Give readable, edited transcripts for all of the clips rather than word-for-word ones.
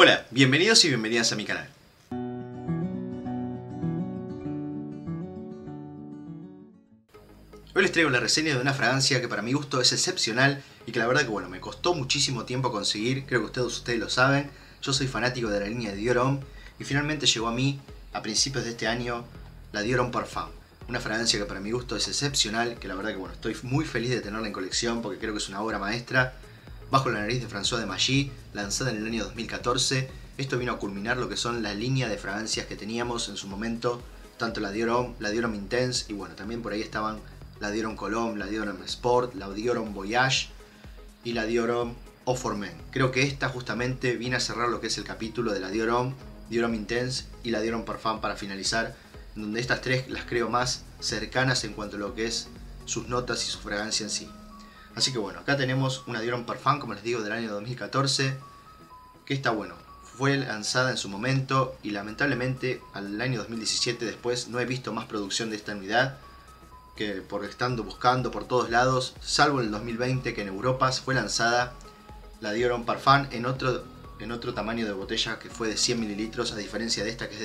Hola, bienvenidos y bienvenidas a mi canal. Hoy les traigo la reseña de una fragancia que para mi gusto es excepcional y que la verdad que bueno, me costó muchísimo tiempo conseguir, creo que ustedes lo saben. Yo soy fanático de la línea de Dior Homme y finalmente llegó a mí a principios de este año la Dior Homme Parfum. Una fragancia que para mi gusto es excepcional, que la verdad que bueno, estoy muy feliz de tenerla en colección porque creo que es una obra maestra. Bajo la nariz de François de Magy, lanzada en el año 2014, esto vino a culminar lo que son la línea de fragancias que teníamos en su momento, tanto la Dior Homme Intense y bueno, también por ahí estaban la Dior Homme Cologne, la Dior Homme Sport, la Dior Homme Voyage y la Dior Homme Eau for Men. Creo que esta justamente viene a cerrar lo que es el capítulo de la Dior Homme Intense y la Dior Homme Parfum para finalizar, donde estas tres las creo más cercanas en cuanto a lo que es sus notas y su fragancia en sí. Así que bueno, acá tenemos una Dior Homme Parfum, como les digo, del año 2014, que está bueno, fue lanzada en su momento y lamentablemente al año 2017 después no he visto más producción de esta unidad, que por estando buscando por todos lados, salvo en el 2020 que en Europa fue lanzada la Dior Homme Parfum en otro tamaño de botella que fue de 100 mililitros, a diferencia de esta que es de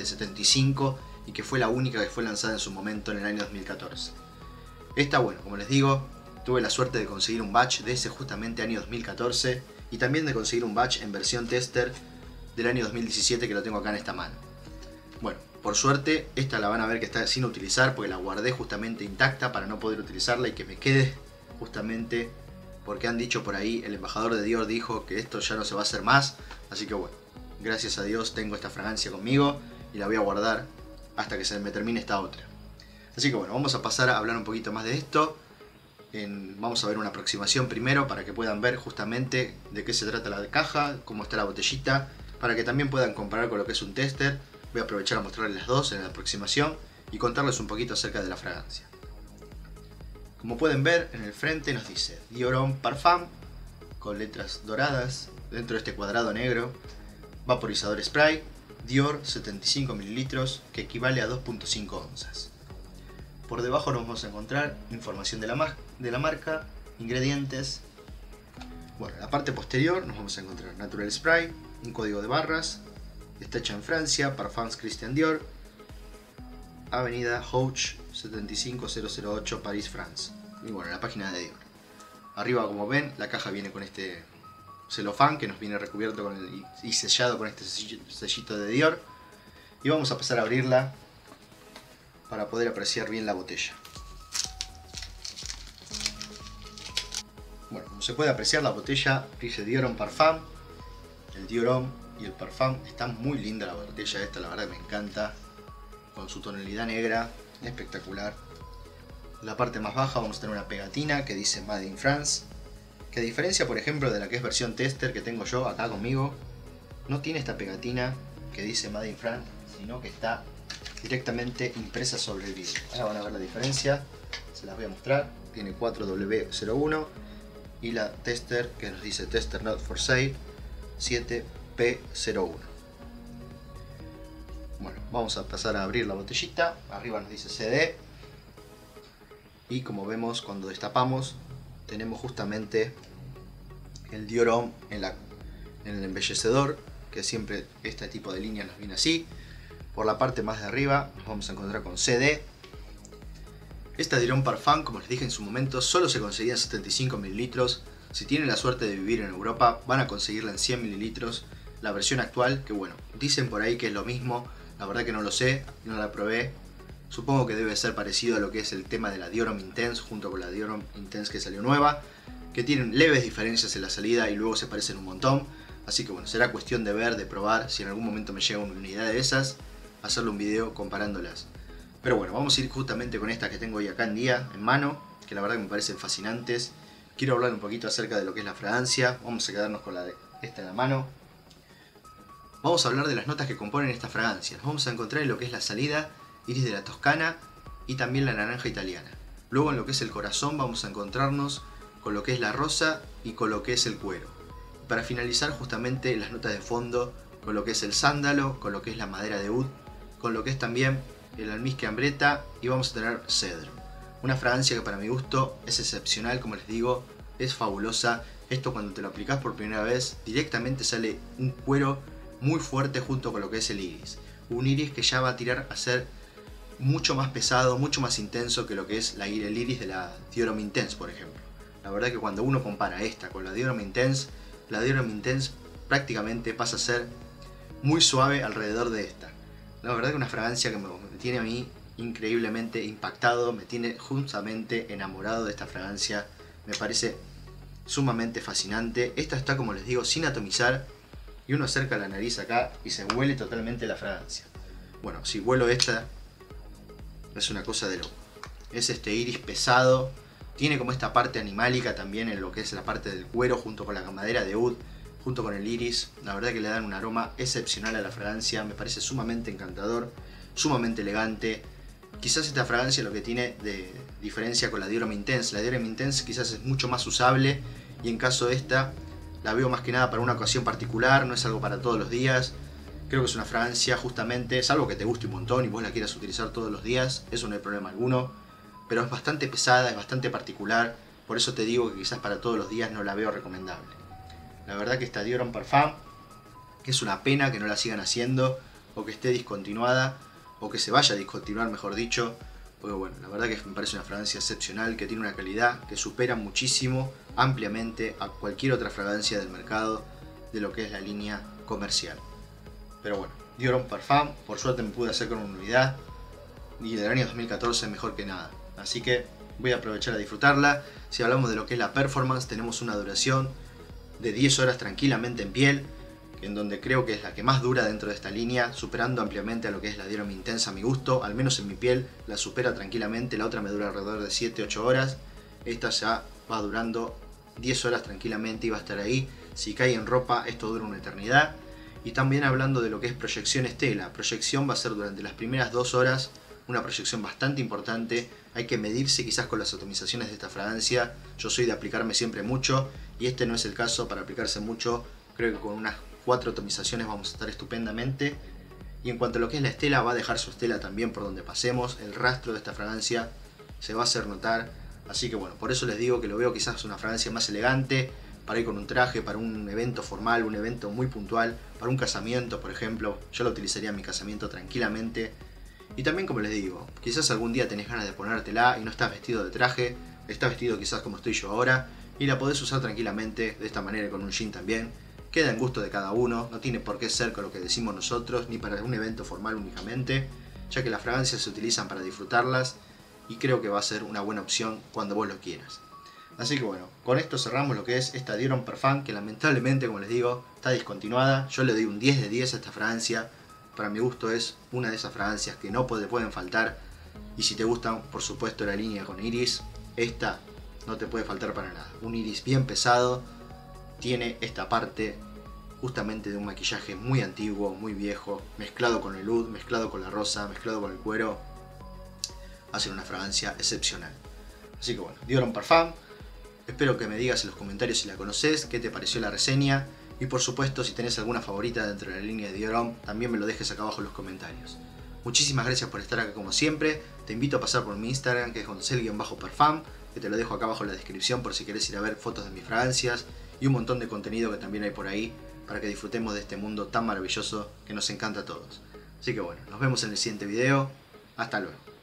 75 y que fue la única que fue lanzada en su momento en el año 2014. Esta, bueno, como les digo, tuve la suerte de conseguir un batch de ese justamente año 2014 y también de conseguir un batch en versión tester del año 2017 que lo tengo acá en esta mano. Bueno, por suerte esta la van a ver que está sin utilizar porque la guardé justamente intacta para no poder utilizarla y que me quede justamente porque han dicho por ahí, el embajador de Dior dijo que esto ya no se va a hacer más, así que bueno, gracias a Dios tengo esta fragancia conmigo y la voy a guardar hasta que se me termine esta otra. Así que bueno, vamos a pasar a hablar un poquito más de esto. Vamos a ver una aproximación primero para que puedan ver justamente de qué se trata la caja, cómo está la botellita, para que también puedan comparar con lo que es un tester. Voy a aprovechar a mostrarles las dos en la aproximación y contarles un poquito acerca de la fragancia. Como pueden ver, en el frente nos dice Dior Homme Parfum con letras doradas dentro de este cuadrado negro, vaporizador spray, Dior 75 ml que equivale a 2.5 onzas. Por debajo nos vamos a encontrar información de la marca, ingredientes. Bueno, en la parte posterior nos vamos a encontrar Natural Spray, un código de barras, está hecha en Francia, Parfums Christian Dior, Avenida Hoche 75008, París, France. Y bueno, la página de Dior. Arriba, como ven, la caja viene con este celofán que nos viene recubierto y sellado con este sellito de Dior. Y vamos a pasar a abrirla para poder apreciar bien la botella. Bueno, como se puede apreciar, la botella dice Dior Homme Parfum. El Dior Homme y el Parfum, está muy linda la botella esta, la verdad que me encanta, con su tonalidad negra, espectacular. En la parte más baja vamos a tener una pegatina que dice Made in France, que a diferencia por ejemplo de la que es versión tester que tengo yo acá conmigo, no tiene esta pegatina que dice Made in France, sino que está directamente impresa sobre el vidrio. Ahora van a ver la diferencia, se las voy a mostrar. Tiene 4W01 y la tester que nos dice Tester Not for Sale 7P01. Bueno, vamos a pasar a abrir la botellita. Arriba nos dice CD y como vemos, cuando destapamos tenemos justamente el Dior Homme en el embellecedor, que siempre este tipo de líneas nos viene así. Por la parte más de arriba nos vamos a encontrar con CD. Esta Dior Homme Parfum, como les dije en su momento, solo se conseguía en 75 mililitros. Si tienen la suerte de vivir en Europa, van a conseguirla en 100 mililitros. La versión actual, que bueno, dicen por ahí que es lo mismo. La verdad que no lo sé, no la probé. Supongo que debe ser parecido a lo que es el tema de la Dior Homme Intense junto con la Dior Homme Intense que salió nueva, que tienen leves diferencias en la salida y luego se parecen un montón. Así que bueno, será cuestión de ver, de probar. Si en algún momento me llega una unidad de esas, hacerle un video comparándolas. Pero bueno, vamos a ir justamente con esta que tengo hoy acá en mano, que la verdad que me parecen fascinantes. Quiero hablar un poquito acerca de lo que es la fragancia. Vamos a quedarnos con esta en la mano. Vamos a hablar de las notas que componen esta fragancia. Nos vamos a encontrar en lo que es la salida, iris de la Toscana y también la naranja italiana. Luego en lo que es el corazón vamos a encontrarnos con lo que es la rosa y con lo que es el cuero. Para finalizar justamente las notas de fondo con lo que es el sándalo, con lo que es la madera de oud, con lo que es también el almizcle ambreta y vamos a tener cedro. Una fragancia que para mi gusto es excepcional, como les digo, es fabulosa. Esto cuando te lo aplicas por primera vez directamente sale un cuero muy fuerte junto con lo que es el iris. Un iris que ya va a tirar a ser mucho más pesado, mucho más intenso que lo que es el iris de la Dioram Intense, por ejemplo. La verdad que cuando uno compara esta con la Dioram Intense prácticamente pasa a ser muy suave alrededor de esta. La verdad que una fragancia que me tiene a mí increíblemente impactado, me tiene justamente enamorado de esta fragancia, me parece sumamente fascinante. Esta está, como les digo, sin atomizar, y uno acerca la nariz acá y se huele totalmente la fragancia. Bueno, si huelo esta, es una cosa de loco. Es este iris pesado, tiene como esta parte animálica también en lo que es la parte del cuero, junto con la madera de oud, junto con el iris. La verdad que le dan un aroma excepcional a la fragancia, me parece sumamente encantador, sumamente elegante. Quizás esta fragancia lo que tiene de diferencia con la Dioram Intense. La Dioram Intense quizás es mucho más usable, y en caso de esta la veo más que nada para una ocasión particular, no es algo para todos los días. Creo que es una fragancia justamente, salvo que te guste un montón y vos la quieras utilizar todos los días, eso no hay problema alguno, pero es bastante pesada, es bastante particular, por eso te digo que quizás para todos los días no la veo recomendable. La verdad que esta Dioram Parfum, que es una pena que no la sigan haciendo, o que esté discontinuada, o que se vaya a discontinuar, mejor dicho, porque bueno, la verdad que me parece una fragancia excepcional, que tiene una calidad que supera muchísimo, ampliamente, a cualquier otra fragancia del mercado de lo que es la línea comercial. Pero bueno, Dioram Parfum, por suerte me pude hacer con una unidad, y del año 2014 mejor que nada, así que voy a aprovechar a disfrutarla. Si hablamos de lo que es la performance, tenemos una duración de 10 horas tranquilamente en piel, en donde creo que es la que más dura dentro de esta línea, superando ampliamente a lo que es la Dioram Intense a mi gusto, al menos en mi piel la supera tranquilamente. La otra me dura alrededor de 7-8 horas, esta ya va durando 10 horas tranquilamente y va a estar ahí. Si cae en ropa, esto dura una eternidad. Y también hablando de lo que es proyección estela, proyección va a ser durante las primeras 2 horas, una proyección bastante importante. Hay que medirse quizás con las atomizaciones de esta fragancia. Yo soy de aplicarme siempre mucho, y este no es el caso para aplicarse mucho. Creo que con unas 4 atomizaciones vamos a estar estupendamente. Y en cuanto a lo que es la estela, va a dejar su estela también por donde pasemos. El rastro de esta fragancia se va a hacer notar. Así que bueno, por eso les digo que lo veo quizás una fragancia más elegante para ir con un traje, para un evento formal, un evento muy puntual, para un casamiento, por ejemplo. Yo lo utilizaría en mi casamiento tranquilamente. Y también, como les digo, quizás algún día tenés ganas de ponértela y no estás vestido de traje, estás vestido quizás como estoy yo ahora, y la podés usar tranquilamente de esta manera con un jean también. Queda en gusto de cada uno, no tiene por qué ser con lo que decimos nosotros, ni para un evento formal únicamente, ya que las fragancias se utilizan para disfrutarlas, y creo que va a ser una buena opción cuando vos lo quieras. Así que bueno, con esto cerramos lo que es esta Dioram Parfum, que lamentablemente, como les digo, está discontinuada. Yo le doy un 10 de 10 a esta fragancia. Para mi gusto es una de esas fragancias que no pueden faltar. Y si te gustan, por supuesto, la línea con iris, esta no te puede faltar para nada. Un iris bien pesado, tiene esta parte justamente de un maquillaje muy antiguo, muy viejo, mezclado con el oud, mezclado con la rosa, mezclado con el cuero. Hace una fragancia excepcional. Así que bueno, Dioram Parfum. Espero que me digas en los comentarios si la conoces, qué te pareció la reseña, y por supuesto si tenés alguna favorita dentro de la línea de Dioram, también me lo dejes acá abajo en los comentarios. Muchísimas gracias por estar acá como siempre. Te invito a pasar por mi Instagram, que es gonzal_parfum, que te lo dejo acá abajo en la descripción por si querés ir a ver fotos de mis fragancias y un montón de contenido que también hay por ahí para que disfrutemos de este mundo tan maravilloso que nos encanta a todos. Así que bueno, nos vemos en el siguiente video. Hasta luego.